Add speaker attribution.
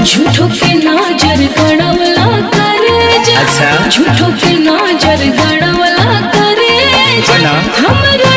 Speaker 1: झूठों के नजर गड़वला करे जा।
Speaker 2: अच्छा
Speaker 1: झूठों के नजर गड़वला करे जा। हमरा